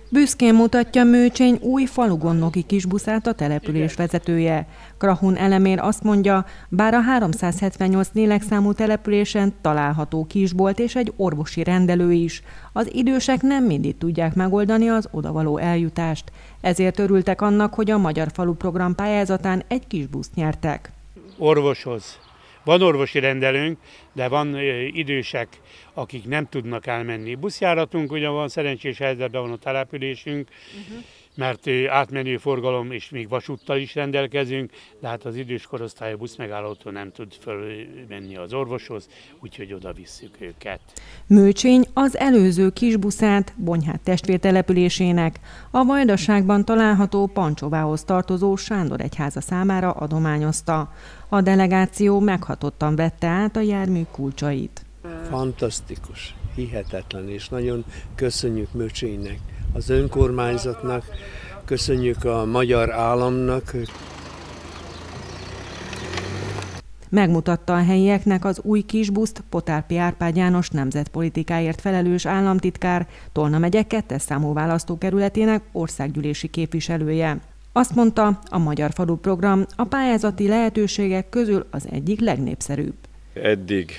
Büszkén mutatja Mőcsény új falugonnoki kisbuszát a település vezetője. Krahun Elemér azt mondja, bár a 378 lélekszámú településen található kisbolt és egy orvosi rendelő is, az idősek nem mindig tudják megoldani az odavaló eljutást. Ezért örültek annak, hogy a Magyar Falu Program pályázatán egy kisbuszt nyertek. Orvoshoz. Van orvosi rendelőnk, de van idősek, akik nem tudnak elmenni. Buszjáratunk ugyan van, szerencsés helyzetben van a településünk, mert átmenő forgalom és még vasúttal is rendelkezünk, de hát az idős korosztályú buszmegállótól nem tud fölmenni az orvoshoz, úgyhogy oda visszük őket. Mőcsény az előző kisbuszát Bonyhád testvértelepülésének, a Vajdaságban található Pancsovához tartozó Sándor egyháza számára adományozta. A delegáció meghatottan vette át a jármű kulcsait. Fantasztikus, hihetetlen, és nagyon köszönjük Mőcsénynek, az önkormányzatnak, köszönjük a magyar államnak. Megmutatta a helyieknek az új kisbuszt Potárpi Árpád János nemzetpolitikáért felelős államtitkár, Tolna megye 2. számú választókerületének országgyűlési képviselője. Azt mondta, a Magyar Falu Program a pályázati lehetőségek közül az egyik legnépszerűbb. Eddig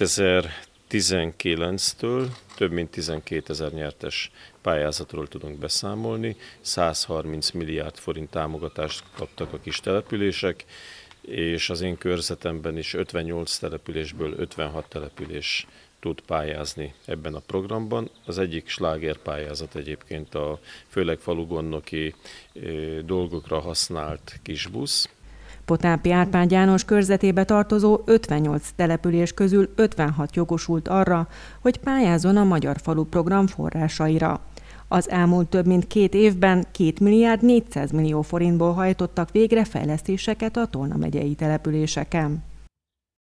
2019-től több mint 12 000 nyertes pályázatról tudunk beszámolni, 130 milliárd forint támogatást kaptak a kis települések, és az én körzetemben is 58 településből 56 település tud pályázni ebben a programban. Az egyik slágerpályázat egyébként a főleg falugonnoki dolgokra használt kisbusz. Potárpi Árpád János körzetébe tartozó 58 település közül 56 jogosult arra, hogy pályázzon a Magyar Falu Program forrásaira. Az elmúlt több mint 2 évben 2 milliárd 400 millió forintból hajtottak végre fejlesztéseket a Tolna megyei településeken.